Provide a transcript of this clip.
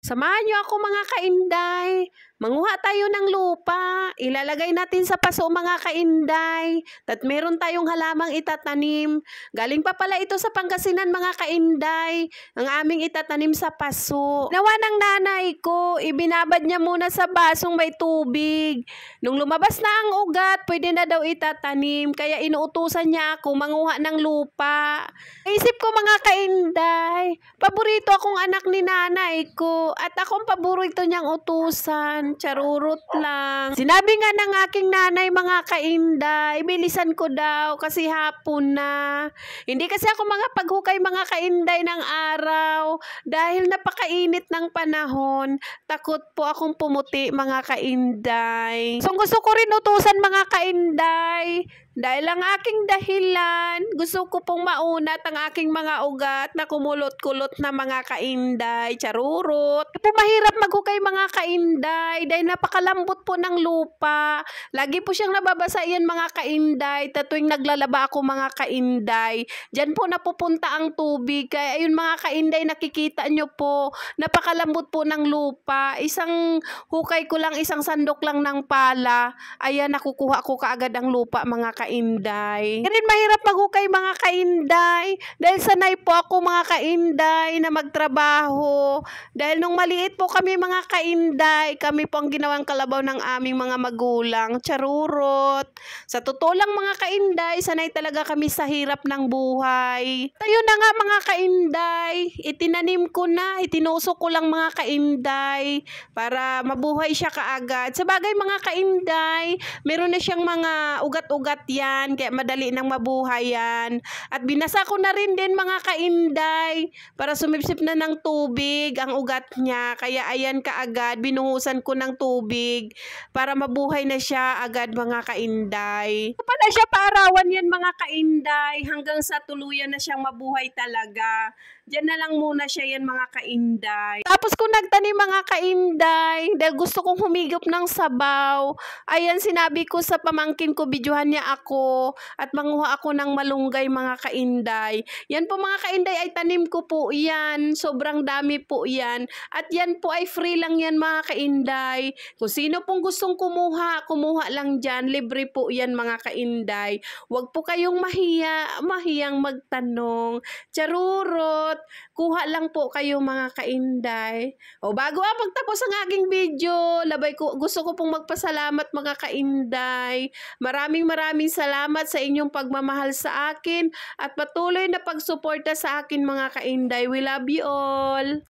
Samahan niyo ako mga kainday. Manguha tayo ng lupa. Ilalagay natin sa paso mga kainday. At meron tayong halamang itatanim. Galing pa pala ito sa Pangasinan mga kainday. Ang aming itatanim sa paso. Nawa ng nanay ko, ibinabad niya muna sa basong may tubig. Nung lumabas na ang ugat, pwede na daw itatanim. Kaya inuutusan niya ako manguha ng lupa. Naisip ko mga kainday, paborito akong anak ni nanay ko. At akong paborito niyang utusan. Charurot lang. Sinabi nga ng aking nanay mga kainday, bilisan ko daw kasi hapon na. Hindi kasi ako mga paghukay mga kainday ng araw. Dahil napakainit ng panahon. Takot po akong pumuti mga kainday. So gusto ko rin utusan mga kainday. Dahil ang aking dahilan, gusto ko pong maunat ang aking mga ugat na kumulot-kulot na mga kainday, charurot. Po mahirap maghukay mga kainday dahil napakalambot po ng lupa. Lagi po siyang nababasa yan mga kainday. Tuwing naglalaba ako mga kainday, dyan po napupunta ang tubig. Kaya ayun mga kainday, nakikita nyo po, napakalambot po ng lupa. Isang hukay ko lang, isang sandok lang ng pala. Ayan, nakukuha ko kaagad ang lupa mga kainday. Ganun mahirap maghukay mga kainday dahil sanay po ako mga kainday na magtrabaho. Dahil nung maliit po kami mga kainday, kami po ang ginawang kalabaw ng aming mga magulang. Charurot. Sa totoo lang mga kainday, sanay talaga kami sa hirap ng buhay. Tayo na nga mga kainday, itinanim ko na, itinusok ko lang mga kainday para mabuhay siya kaagad. Sa bagay mga kainday, meron na siyang mga ugat-ugat yan, kaya madali nang mabuhay yan. At binasa ko na rin din mga kainday para sumipsip na ng tubig ang ugat niya. Kaya ayan kaagad, binuhusan ko ng tubig para mabuhay na siya agad mga kainday. Pala siya paarawan yan mga kainday hanggang sa tuluyan na siyang mabuhay talaga. Diyan na lang muna siya yan mga kainday. Tapos kung nagtanim mga kainday, dahil gusto kong humigop ng sabaw, ayan sinabi ko sa pamangkin ko, bidyuhan niya ako at manguha ako ng malunggay mga kainday. Yan po mga kainday ay tanim ko po yan. Sobrang dami po yan. At yan po ay free lang yan mga kainday. Kung sino pong gustong kumuha, kumuha lang dyan. Libre po yan mga kainday. Huwag po kayong mahiyang magtanong. Charurot. Kuha lang po kayo mga kainday. O bago pagtapos ang aking video, gusto ko pong magpasalamat mga kainday. Maraming salamat sa inyong pagmamahal sa akin at patuloy na pagsuporta sa akin mga kainday. We love you all.